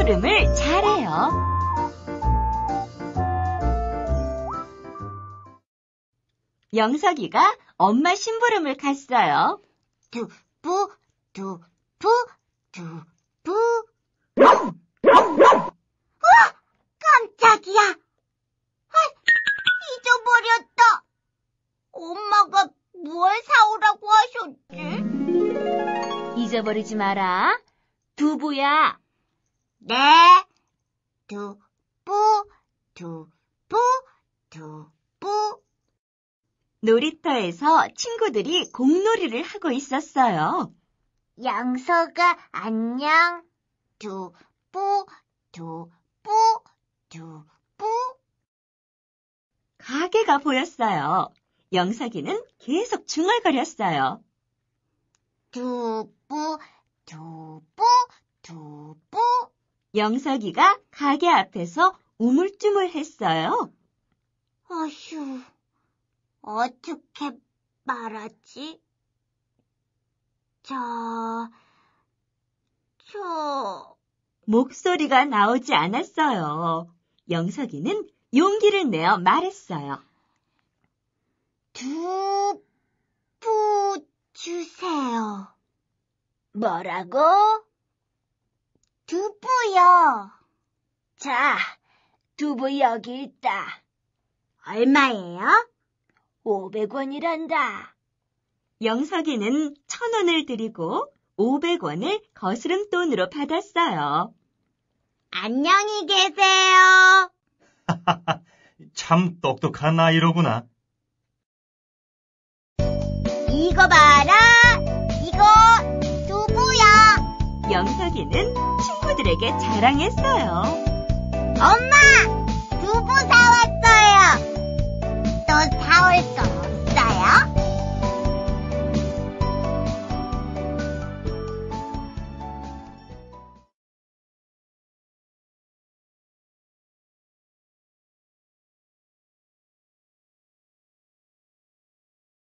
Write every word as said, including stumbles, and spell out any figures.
심부름을 잘해요. 영석이가 엄마 심부름을 갔어요. 두부, 두부, 두부. 우와! 깜짝이야. 아, 잊어버렸다. 엄마가 뭘 사오라고 하셨지? 잊어버리지 마라. 두부야. 네. 두부, 두부, 두부. 놀이터에서 친구들이 공놀이를 하고 있었어요. 영석아, 안녕. 두부, 두부, 두부. 가게가 보였어요. 영석이는 계속 중얼거렸어요. 두부, 두부, 두부. 영석이가 가게 앞에서 우물쭈물했어요. 어휴, 어떻게 말하지? 저, 저... 목소리가 나오지 않았어요. 영석이는 용기를 내어 말했어요. 두부 주세요. 뭐라고? 두부요. 자, 두부 여기 있다. 얼마예요? 오백 원이란다. 영석이는 천 원을 드리고 오백 원을 거스름돈으로 받았어요. 안녕히 계세요. 참 똑똑한 아이로구나. 이거 봐라. 이거 두부야. 영석이는 친구들에게 자랑했어요. 엄마, 두부 사왔어요. 또 사올 거